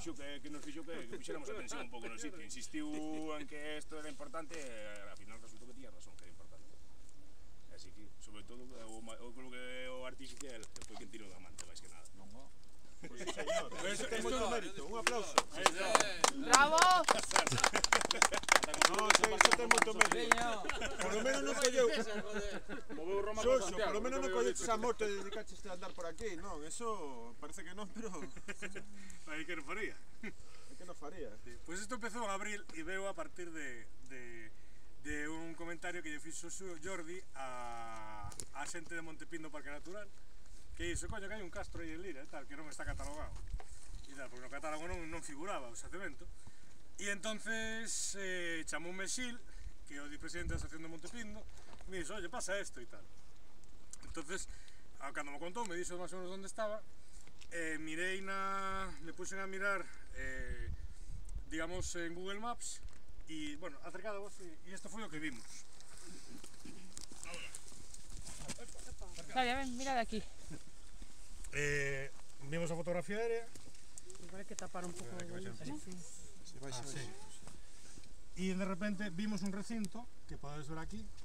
nos fixo que puxéramos atención un pouco no sitio. Insistiu en que isto era importante e ao final resultou que tiña razón, que era importante. Así que, sobre todo, o artificial foi quen tirou da manta, máis que nada. Pois sí, señor. Isto ten moito mérito. Un aplauso. Bravo! No, isto ten moito mérito. Por lo menos non colleu... Xoxo, por lo menos non colleches a moto e dedicaches a andar por aquí, non? Eso parece que non, pero... Aí que non faría. É que non faría. Pois isto empezou en abril e veo a partir de un comentario que lle fixo Jordi a xente de Montepindo Parque Natural, que iso, coño, que hai un castro aí en Lira e tal, que non está catalogado e tal, porque no catálogo non figuraba o xacemento. E entonces chamoume Xil, que é o presidente da Asociación de Montepindo, e me dixo, oye, pasa esto e tal. Entonces, cando me contou, me dixo máis ou menos onde estaba, mirei me puxen a mirar, digamos, en Google Maps, e, bueno, acercada a vos, e isto foi o que vimos. Claudia, ven, mira de aquí. Vimos a fotografía aérea. Igual hay que tapar un poco de luz, ¿no? Y de repente vimos un recinto, que podéis ver aquí,